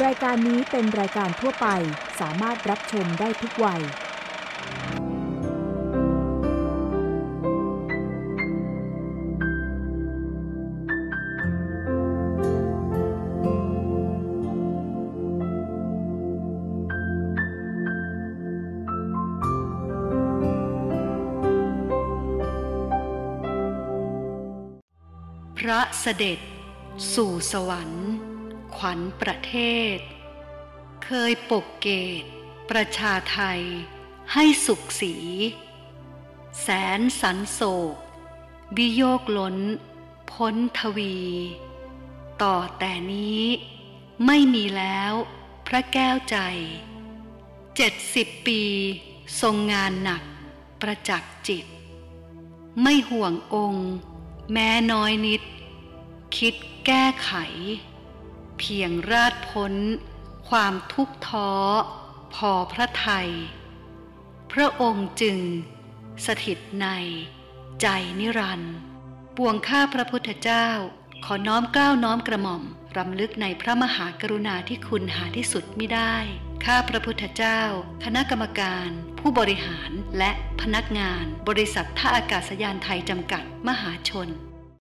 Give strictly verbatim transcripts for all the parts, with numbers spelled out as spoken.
ายการนี้เป็นรายการทั่วไปสามารถรับชมได้ทุกวัยพระเสด็จสู่สวรรค์ขวัญประเทศเคยปกเกตประชาไทยให้สุขสีแสนสันโศกวิโยกล้นพ้นทวีต่อแต่นี้ไม่มีแล้วพระแก้วใจเจ็ดสิบปีทรงงานหนักประจักษ์จิตไม่ห่วงองค์แม้น้อยนิดคิดแก้ไขเพียงราดพ้นความทุกข์ท้อพอพระทัยพระองค์จึงสถิตในใจนิรันดร์ปวงข้าพระพุทธเจ้าขอน้อมเกล้าน้อมกระหม่อมรำลึกในพระมหากรุณาธิคุณหาที่สุดมิได้ข้าพระพุทธเจ้าคณะกรรมการผู้บริหารและพนักงานบริษัทท่าอากาศยานไทยจำกัดมหาชน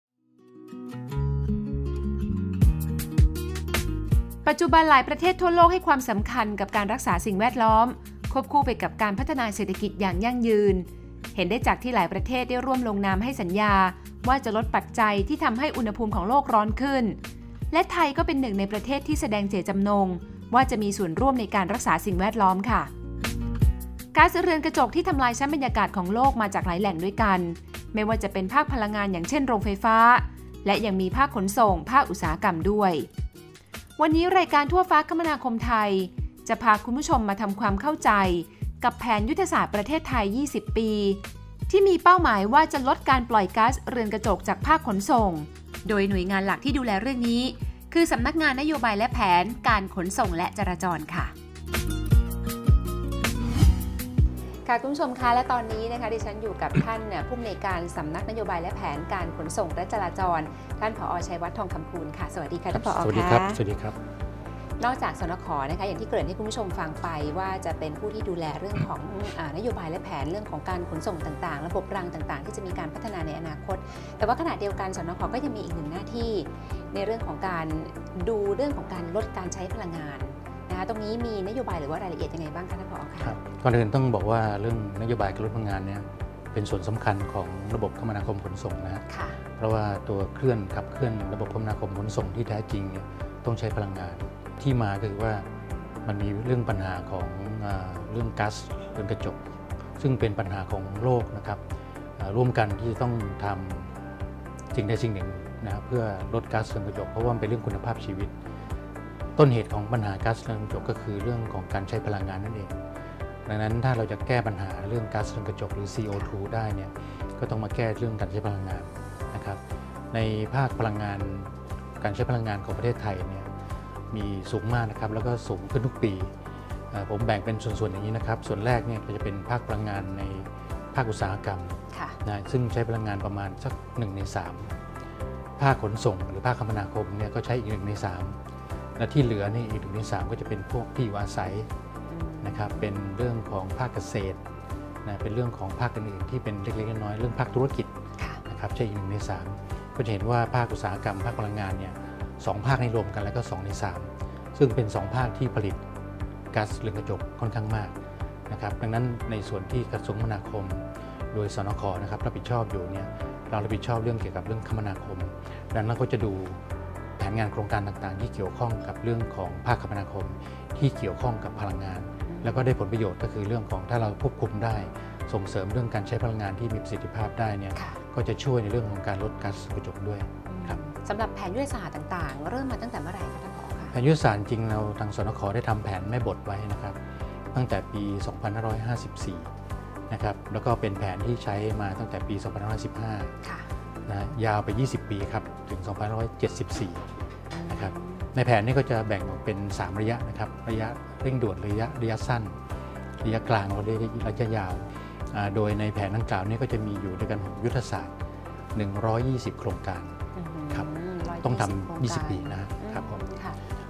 ปัจจุบันหลายประเทศทั่วโลกให้ความสำคัญกับการรักษาสิ่งแวดล้อมควบคู่ไปกับการพัฒนาเศรษฐกิจอย่างยั่งยืนเห็นได้จากที่หลายประเทศได้ร่วมลงนามให้สัญญาว่าจะลดปัจจัยที่ทำให้อุณหภูมิของโลกร้อนขึ้นและไทยก็เป็นหนึ่งในประเทศที่แสดงเจตจำนงว่าจะมีส่วนร่วมในการรักษาสิ่งแวดล้อมค่ะก๊าซเรือนกระจกที่ทำลายชั้นบรรยากาศของโลกมาจากหลายแหล่งด้วยกันไม่ว่าจะเป็นภาคพลังงานอย่างเช่นโรงไฟฟ้าและยังมีภาคขนส่งภาคอุตสาหกรรมด้วยวันนี้รายการทั่วฟ้าคมนาคมไทยจะพาคุณผู้ชมมาทำความเข้าใจกับแผนยุทธศาสตร์ประเทศไทยยี่สิบปีที่มีเป้าหมายว่าจะลดการปล่อยก๊าซเรือนกระจกจากภาคขนส่งโดยหน่วยงานหลักที่ดูแลเรื่องนี้คือสำนักงานนโยบายและแผนการขนส่งและจราจรค่ะค่ะคุณผู้ชมคะและตอนนี้นะคะดิฉันอยู่กับท่านผู้อำนวยการสำนักนโยบายและแผนการขนส่งและจราจรท่านผอ.ชัยวัฒน์ทองคำคูณค่ะสวัสดีค่ะท่านผอ. สวัสดีครับสวัสดีครับนอกจากสนข.นะคะอย่างที่เกริ่นให้คุณผู้ชมฟังไปว่าจะเป็นผู้ที่ดูแลเรื่องของนโยบายและแผนเรื่องของการขนส่งต่างๆระบบรางต่างๆที่จะมีการพัฒนาในอนาคตแต่ว่าขณะเดียวกันสนข.ก็ยังมีอีกหนึ่งหน้าที่ในเรื่องของการดูเรื่องของการลดการใช้พลังงานนะคะตรงนี้มีนโยบายหรือว่ารายละเอียดยังไงบ้างคะท่านผอ.คะครับก่อนอื่นต้องบอกว่าเรื่องนโยบายการลดพลังงานเนี่ยเป็นส่วนสำคัญของระบบคมนาคมขนส่งนะฮะเพราะว่าตัวเคลื่อนขับเคลื่อนระบบคมนาคมขนส่งที่แท้จริงเนี่ยต้องใช้พลังงานที่มาคือว่ามันมีเรื่องปัญหาของเรื่องก๊าซเรือนกระจกซึ่งเป็นปัญหาของโลกนะครับร่วมกันที่จะต้องทำสิ่งใดสิ่งหนึ่งนะเพื่อลดก๊าซเรือนกระจกเพราะว่ามันเป็นเรื่องคุณภาพชีวิตต้นเหตุของปัญหาก๊าซเรือนกระจกก็คือเรื่องของการใช้พลังงานนั่นเองดังนั้นถ้าเราจะแก้ปัญหาเรื่องก๊าซเรือนกระจกหรือ ซี โอ ทู ได้เนี่ยก็ต้องมาแก้เรื่องการใช้พลังงานนะครับในภาคพลังงานการใช้พลังงานของประเทศไทยเนี่ยมีสูงมากนะครับแล้วก็สูงขึ้นทุกปีผมแบ่งเป็นส่วนๆอย่างนี้นะครับส่วนแรกเนี่ยก็จะเป็นภาคพลังงานในภาคอุตสาหกรรมนะซึ่งใช้พลังงานประมาณสักหนึ่งในสามภาคขนส่งหรือภาคคมนาคมเนี่ยก็ใช้อีกหนึ่งในสามและที่เหลือนี่อีกหนึ่งในสามก็จะเป็นพวกที่อยู่อาศัยนะครับเป็นเรื่องของภาคเกษตรนะเป็นเรื่องของภาคอื่นๆที่เป็นเล็กๆน้อยๆเรื่องภาคธุรกิจนะครับใช่อีกหนึ่งในสามก็จะเห็นว่าภาคอุตสาหกรรมภาคพลังงานเนี่ยสองภาคนี้รวมกันแล้วก็สองในสามซึ่งเป็นสองภาคที่ผลิตก๊าซเรือนกระจกค่อนข้างมากนะครับดังนั้นในส่วนที่กระทรวงคมนาคมโดยสนข.นะครับรับผิดชอบอยู่เนี่ยเรารับผิดชอบเรื่องเกี่ยวกับเรื่องคมนาคมดังนั้นก็จะดูแผนงานโครงการต่างๆที่เกี่ยวข้องกับเรื่องของภาคคมนาคมที่เกี่ยวข้องกับพลังงานแล้วก็ได้ผลประโยชน์ก็คือเรื่องของถ้าเราควบคุมได้ส่งเสริมเรื่องการใช้พลังงานที่มีประสิทธิภาพได้เนี่ยก็จะช่วยในเรื่องของการลดก๊าซเรือนกระจกด้วยครับสำหรับแผนยุทธศาสตร์ต่างๆเริ่มมาตั้งแต่เมื่อไหร่คะท่านผอ.คะแผนยุทธศาสตร์จริงเราทางสนข.ได้ทำแผนแม่บทไว้นะครับตั้งแต่ปี สองพันห้าร้อยห้าสิบสี่ นะครับแล้วก็เป็นแผนที่ใช้มาตั้งแต่ปี สองพันห้าร้อยสิบห้า นะยาวไปยี่สิบปีครับถึง สองพันห้าร้อยเจ็ดสิบสี่ นะครับในแผนนี้ก็จะแบ่งออกเป็นสามระยะนะครับระยะเร่งด่วนระยะระยะสั้นระยะกลางและระยะยาวโดยในแผนดังกล่าวนี้ก็จะมีอยู่ด้วยกันหกยุทธศาสตร์หนึ่งร้อยยี่สิบโครงการครับต้องทำยี่สิบปีนะครับผม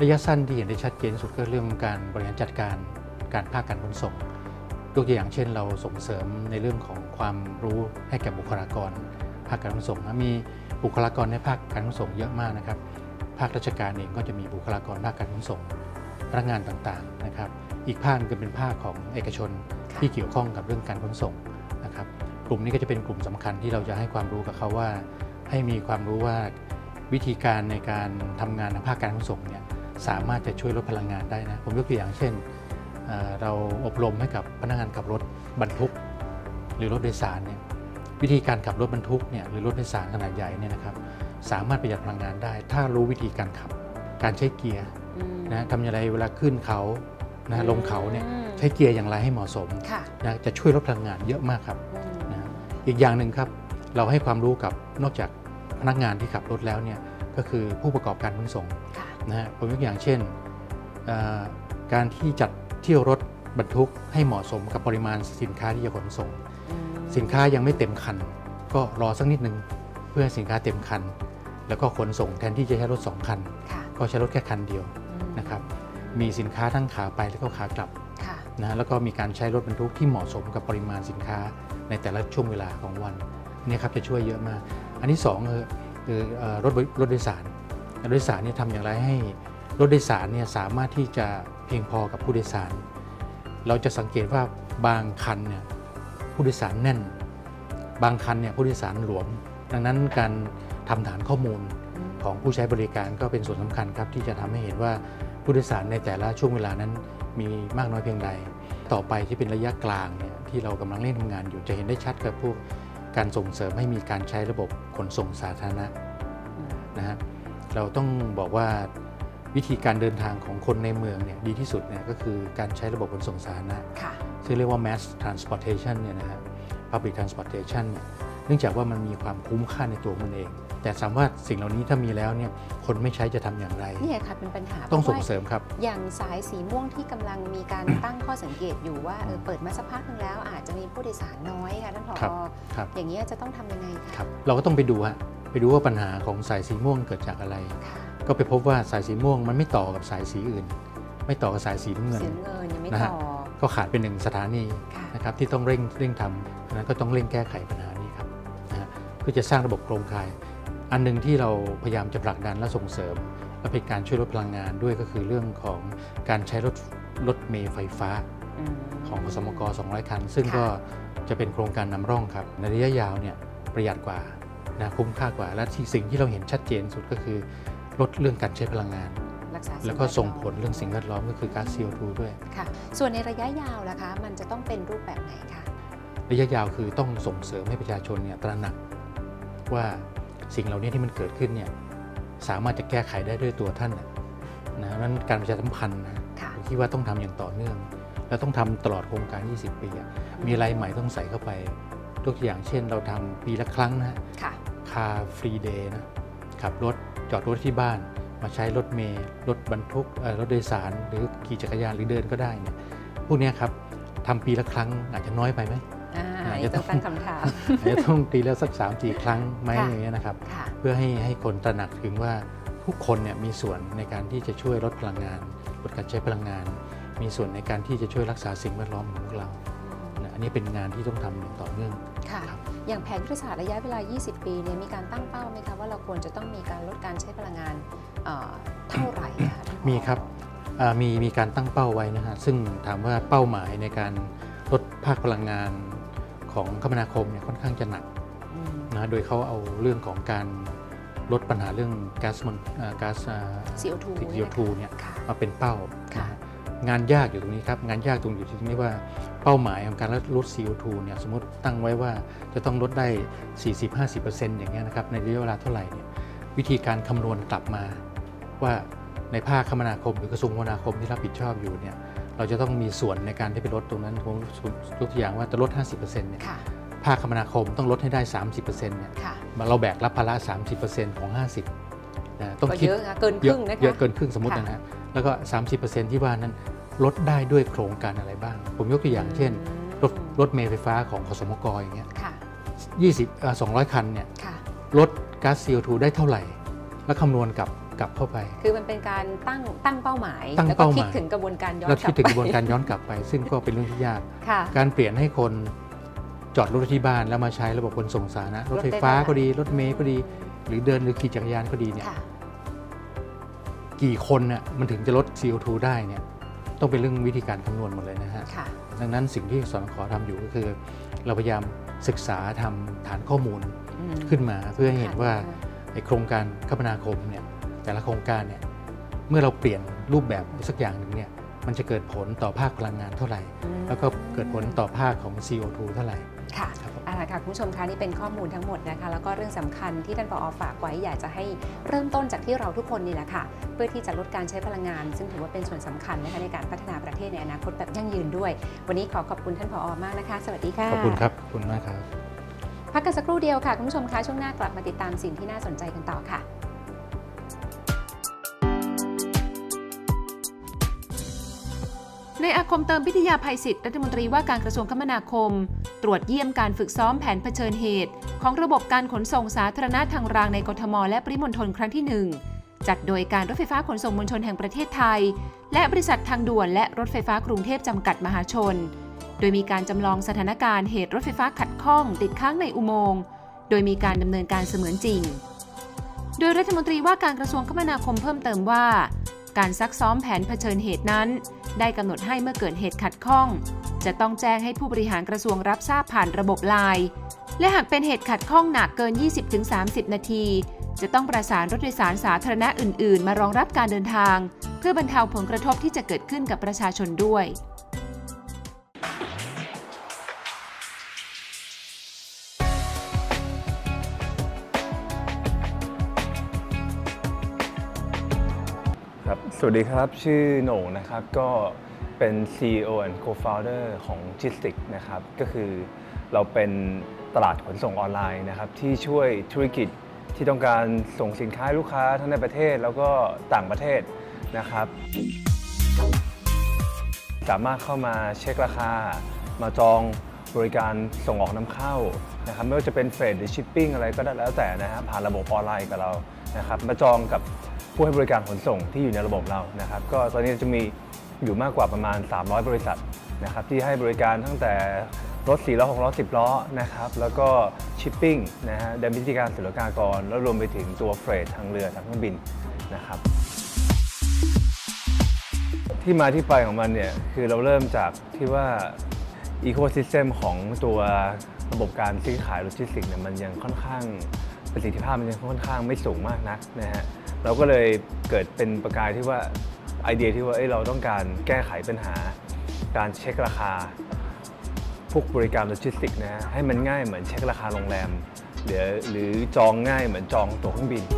ระยะสั้นที่เห็นได้ชัดเจนสุดก็เรื่องการบริหารจัดการการภาคการขนส่งยกตัวอย่างเช่นเราส่งเสริมในเรื่องของความรู้ให้แก่บุคลากรภาคการขนส่งมีบุคลากรในภาคการขนส่งเยอะมากนะครับภาคราชการเองก็จะมีบุคลากรภาคการขนส่งพนักงานต่างๆนะครับอีกภาคก็เป็นภาคของเอกชนที่เกี่ยวข้องกับเรื่องการขนส่งนะครับกลุ่มนี้ก็จะเป็นกลุ่มสำคัญที่เราจะให้ความรู้กับเขาว่าให้มีความรู้ว่าวิธีการในการทำงานในภาคการขนส่งเนี่ยสามารถจะช่วยลดพลังงานได้นะผมยกตัวอย่างเช่นเราอบรมให้กับพนักงานขับรถบรรทุกหรือรถโดยสารเนี่ยวิธีการขับรถบรรทุกเนี่ยหรือรถโดยสารขนาดใหญ่เนี่ยนะครับสามารถประหยัดพลังงานได้ถ้ารู้วิธีการขับการใช้เกียร์นะทำอย่างไรเวลาขึ้นเขานะลงเขาเนี่ยใช้เกียร์อย่างไรให้เหมาะสมนะจะช่วยลดพลังงานเยอะมากครับนะอีกอย่างหนึ่งครับเราให้ความรู้กับนอกจากพนักงานที่ขับรถแล้วเนี่ยก็คือผู้ประกอบการขนส่งนะฮะผมยกอย่างเช่นการที่จัดเที่ยวรถบรรทุกให้เหมาะสมกับปริมาณสินค้าที่จะขนส่งสินค้ายังไม่เต็มคันก็รอสักนิดนึงเพื่อให้สินค้าเต็มคันแล้วก็ขนส่งแทนที่จะใช้รถสองคันก็ใช้รถแค่คันเดียวนะครับมีสินค้าทั้งขาไปแล้วก็ขากลับนะแล้วก็มีการใช้รถบรรทุกที่เหมาะสมกับปริมาณสินค้าในแต่ละช่วงเวลาของวันนี่ครับจะช่วยเยอะมากอันที่สองคือคือรถรถโดยสารรถโดยสารเนี่ยทำอย่างไรให้รถโดยสารเนี่ยสามารถที่จะเพียงพอกับผู้โดยสารเราจะสังเกตว่าบางคันเนี่ยผู้โดยสารแน่นบางคันเนี่ยผู้โดยสารหลวมดังนั้นการทำฐานข้อมูลของผู้ใช้บริการก็เป็นส่วนสำคัญครับที่จะทำให้เห็นว่าผู้โดยสารในแต่ละช่วงเวลานั้นมีมากน้อยเพียงใดต่อไปที่เป็นระยะกลางเนี่ยที่เรากำลังเร่งทำงานอยู่จะเห็นได้ชัดกับพวกการส่งเสริมให้มีการใช้ระบบขนส่งสาธารณะนะฮะเราต้องบอกว่าวิธีการเดินทางของคนในเมืองเนี่ยดีที่สุดเนี่ยก็คือการใช้ระบบขนส่งสาธารณะซึ่งเรียกว่า mass transportation เนี่ยนะฮะ public transportation เนี่ยเนื่องจากว่ามันมีความคุ้มค่าในตัวมันเองแต่ถามว่าสิ่งเหล่านี้ถ้ามีแล้วเนี่ยคนไม่ใช้จะทำอย่างไรนี่ค่ะเป็นปัญหาต้องส่งเสริมครับอย่างสายสีม่วงที่กำลังมีการ ตั้งข้อสังเกตอยู่ว่าเออเปิดมาสักพักนึงแล้วอาจจะมีผู้โดยสารน้อยค่ะท่านผอ.อย่างนี้จะต้องทำยังไงครับเราก็ต้องไปดูฮะไปดูว่าปัญหาของสายสีม่วงเกิดจากอะไรก็ไปพบว่าสายสีม่วงมันไม่ต่อกับสายสีอื่นไม่ต่อกับสายสีน้ำเงินนะฮะก็ขาดเป็นหนึ่งสถานีนะครับที่ต้องเร่งเร่งทำนั้นก็ต้องเร่งแก้ไขปัญหานี้ครับนะฮะเพื่อจะสร้างระบบโครงข่ายอันหนึ่งที่เราพยายามจะผลักดันและส่งเสริมและเป็นการช่วยลดพลังงานด้วยก็คือเรื่องของการใช้รถรถเมล์ไฟฟ้าของขสมกสองร้อยคันซึ่งก็จะเป็นโครงการนำร่องครับในระยะยาวเนี่ยประหยัดกว่านะคุ้มค่ากว่าและที่สิ่งที่เราเห็นชัดเจนสุดก็คือลดเรื่องการใช้พลังงานแล้วก็ส่งผลเรื่องสิ่งแวดล้อมก็คือก๊าซ ซี โอ ทู ด้วยค่ะส่วนในระยะยาวล่ะคะมันจะต้องเป็นรูปแบบไหนคะระยะยาวคือต้องส่งเสริมให้ประชาชนเนี่ยตระหนักว่าสิ่งเหล่านี้ที่มันเกิดขึ้นเนี่ยสามารถจะแก้ไขได้ด้วยตัวท่านนะนั้นการประชาสัมพันธ์นะผมคิดว่าต้องทำอย่างต่อเนื่องและต้องทำตลอดโครงการยี่สิบปีมีอะไรใหม่ต้องใส่เข้าไปตัวอย่างเช่นเราทำปีละครั้งนะคาฟรีเดย์นะขับรถจอดรถที่บ้านมาใช้รถเมล์รถบรรทุกรถโดยสารหรือขี่จักรยานหรือเดินก็ได้เนี่ยพวกนี้ครับทำปีละครั้งอาจจะน้อยไปไหมอาจจะต้องตั้งคำถามอาจจะต้องตีแล้วสัก สามถึงสี่ ครั้งไหมอย่างเงี้ยนะครับเพื่อให้ให้คนตระหนักถึงว่าทุกคนเนี่ยมีส่วนในการที่จะช่วยลดพลังงานลดการใช้พลังงานมีส่วนในการที่จะช่วยรักษาสิ่งแวดล้อมของพวกเราอันนี้เป็นงานที่ต้องทำอย่างต่อเนื่องค่ะอย่างแผนยุทธศาสตร์ระยะเวลายี่สิบปีเนี่ยมีการตั้งเป้าไหมคะว่าเราควรจะต้องมีการลดการใช้พลังงานเท่าไหร่คะมีครับมีมีการตั้งเป้าไว้นะฮะซึ่งถามว่าเป้าหมายในการลดภาคพลังงานของคมนาคมเนี่ยค่อนข้างจะหนักนะโดยเขาเอาเรื่องของการลดปัญหาเรื่องก๊าซมันก๊าซซี โอ ทูซี โอ ทู เนี่ยมาเป็นเป้างานยากอยู่ตรงนี้ครับงานยากตรงอยู่ที่นี้ว่าเป้าหมายของการลด ซี โอ ทู เนี่ยสมมติตั้งไว้ว่าจะต้องลดได้ สี่สิบถึงห้าสิบเปอร์เซ็นต์ อย่างเงี้ยนะครับในระยะเวลาเท่าไหร่เนี่ยวิธีการคำนวณกลับมาว่าในภาคคมนาคมหรือกระทรวงคมนาคมที่รับผิดชอบอยู่เนี่ยเราจะต้องมีส่วนในการที่ไปลดตรงนั้นผมยกตัวอย่างว่าจะลด ห้าสิบเปอร์เซ็นต์ เนี่ยภาคคมนาคมต้องลดให้ได้ สามสิบเปอร์เซ็นต์ เนี่ยเราแบกรับภาระ สามสิบเปอร์เซ็นต์ ของห้าสิบนะต้องคิดเยอะเกินครึ่งนะคะเยอะเกินครึ่งสมมตินะฮะแล้วก็ สามสิบเปอร์เซ็นต์ ที่ว่านั้นลดได้ด้วยโครงการอะไรบ้างผมยกตัวอย่างเช่นรถรถเมล์ไฟฟ้าของขสมกอย่างเงี้ยยี่สิบ สองร้อยคันเนี่ยลดก๊าซ ซี โอ ทู ได้เท่าไหร่แล้วคำนวณกับกลับเข้าไปคือมันเป็นการตั้งตั้งเป้าหมายแล้วก็คิดถึงกระบวนการย้อนกลับไปแล้วคิดถึงกระบวนการย้อนกลับไปซึ่งก็เป็นเรื่องที่ยากการเปลี่ยนให้คนจอดรถที่บ้านแล้วมาใช้ระบบขนส่งสาธารณะรถไฟฟ้าก็ดีรถเมล์ก็ดีหรือเดินหรือขี่จักรยานก็ดีเนี่ยกี่คนน่ะมันถึงจะลด ซี โอ ทู ได้เนี่ยต้องเป็นเรื่องวิธีการคำนวณหมดเลยนะฮะดังนั้นสิ่งที่สนข.ทำอยู่ก็คือเราพยายามศึกษาทำฐานข้อมูลขึ้นมาเพื่อให้เห็นว่าในโครงการคมนาคมเนี่ยแต่ละโครงการเนี่ยเมื่อเราเปลี่ยนรูปแบบสักอย่างหนึ่งเนี่ยมันจะเกิดผลต่อภาคพลังงานเท่าไหร่แล้วก็เกิดผลต่อภาคของ ซี โอ ทู เท่าไหร่ค่ะเอาล่ะค่ะคุณผู้ชมคะนี่เป็นข้อมูลทั้งหมดนะคะแล้วก็เรื่องสำคัญที่ท่านผอ.ฝากไว้อยากจะให้เริ่มต้นจากที่เราทุกคนนี่แหละค่ะเพื่อที่จะลดการใช้พลังงานซึ่งถือว่าเป็นส่วนสำคัญนะคะในการพัฒนาประเทศในอนาคตแบบยั่งยืนด้วยวันนี้ขอขอบคุณท่านผอ.มากนะคะสวัสดีค่ะขอบคุณครับขอบคุณมากครับพักกันสักครู่เดียวค่ะคุณผู้ชมคะช่วงหน้ากลับมาติดตามสิ่งที่น่าสนใจกันต่อค่ะในอาคมเติมพิทยาภัยศิษย์รัฐมนตรีว่าการกระทรวงคมนาคมตรวจเยี่ยมการฝึกซ้อมแผนเผชิญเหตุของระบบการขนส่งสาธารณะทางรางในกทมและปริมณฑลครั้งที่หนึ่งจัดโดยการรถไฟฟ้าขนส่งมวลชนแห่งประเทศไทยและบริษัททางด่วนและรถไฟฟ้ากรุงเทพจำกัดมหาชนโดยมีการจำลองสถานการณ์เหตุรถไฟฟ้าขัดข้องติดค้างในอุโมงค์โดยมีการดำเนินการเสมือนจริงโดยรัฐมนตรีว่าการกระทรวงคมนาคมเพิ่มเติมว่าการซักซ้อมแผนเผชิญเหตุนั้นได้กำหนดให้เมื่อเกิดเหตุขัดข้องจะต้องแจ้งให้ผู้บริหารกระทรวงรับทราบผ่านระบบไลน์และหากเป็นเหตุขัดข้องหนักเกิน ยี่สิบถึงสามสิบ นาทีจะต้องประสานรถโดยสารสาธารณะอื่นๆมารองรับการเดินทางเพื่อบรรเทาผลกระทบที่จะเกิดขึ้นกับประชาชนด้วยสวัสดีครับชื่อโหน่งนะครับก็เป็น ซี อี โอ and Co-founder ของ Logistics นะครับก็คือเราเป็นตลาดขนส่งออนไลน์นะครับที่ช่วยธุรกิจที่ต้องการส่งสินค้าให้ลูกค้าทั้งในประเทศแล้วก็ต่างประเทศนะครับสามารถเข้ามาเช็คราคามาจองบริการส่งออกนำเข้านะครับไม่ว่าจะเป็นเฟรทหรือชิปปิ้งอะไรก็ได้แล้วแต่นะฮะผ่านระบบออนไลน์กับเรานะครับมาจองกับผู้ให้บริการขนส่งที่อยู่ในระบบเรานะครับก็ตอนนี้จะมีอยู่มากกว่าประมาณสามร้อยบริษัทนะครับที่ให้บริการตั้งแต่รถสี่ล้อหกล้อสิบล้อนะครับแล้วก็ชิปปิ้งนะฮะดำเนินพิธีการศุลกากรแล้วรวมไปถึงตัวเฟรททางเรือทางเครื่องบินนะครับที่มาที่ไปของมันเนี่ยคือเราเริ่มจากที่ว่าอีโคซิสเต็มของตัวระบบการซื้อขายโลจิสติกส์เนี่ยมันยังค่อนข้างประสิทธิภาพมันยังค่อนข้างไม่สูงมากนักนะฮะเราก็เลยเกิดเป็นประกายที่ว่าไอเดียที่ว่า เอ้ย เราต้องการแก้ไขปัญหาการเช็คราคาพวกบริการโลจิสติกส์นะฮะให้มันง่ายเหมือนเช็คราคาโรงแรมหรือหรือจองง่ายเหมือนจองตั๋วเครื่องบิน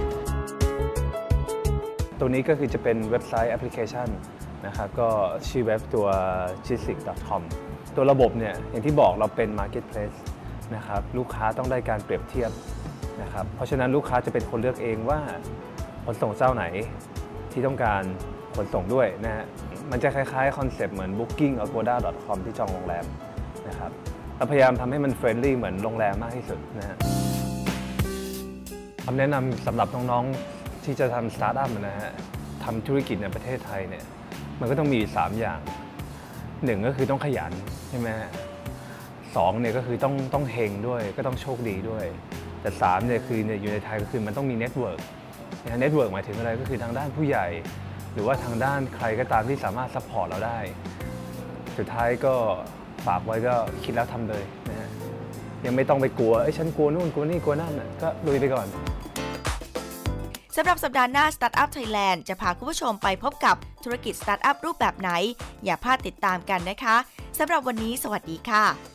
ตัวนี้ก็คือจะเป็นเว็บไซต์แอปพลิเคชันนะครับก็ชื่อเว็บตัว โลจิสติกส์ ดอท คอม ตัวระบบเนี่ยอย่างที่บอกเราเป็น Marketplace นะครับลูกค้าต้องได้การเปรียบเทียบนะครับเพราะฉะนั้นลูกค้าจะเป็นคนเลือกเองว่าขนส่งเจ้าไหนที่ต้องการขนส่งด้วยนะฮะมันจะคล้ายๆคอนเซปต์เหมือน บุ๊คกิ้ง อ โกด้า ดอท คอม ที่จองโรงแรมนะครับเราพยายามทำให้มันเฟรนลี่เหมือนโรงแรมมากที่สุดนะฮะคำแนะนำสำหรับน้องๆที่จะทำสตาร์ทอัพนะฮะทำธุรกิจในประเทศไทยเนี่ยมันก็ต้องมีสามอย่างหนึ่งก็คือต้องขยันใช่ไหมฮะสองเนี่ยก็คือต้องต้องเฮงด้วยก็ต้องโชคดีด้วยแต่สามเนี่ยคือเนี่ยอยู่ในไทยก็คือมันต้องมีเน็ตเวิร์กเน็ตเวิร์กหมายถึงอะไรก็คือทางด้านผู้ใหญ่หรือว่าทางด้านใครก็ตามที่สามารถซัพพอร์ตเราได้สุดท้ายก็ฝากไว้ก็คิดแล้วทำเลยนะฮะยังไม่ต้องไปกลัวไอ้ฉันกลัวนู่นกลัวนี่กลัวนั่นก็ลุยไปก่อนสำหรับสัปดาห์หน้า Startup Thailand จะพาคุณผู้ชมไปพบกับธุรกิจสตาร์ทอัพรูปแบบไหนอย่าพลาดติดตามกันนะคะสำหรับวันนี้สวัสดีค่ะ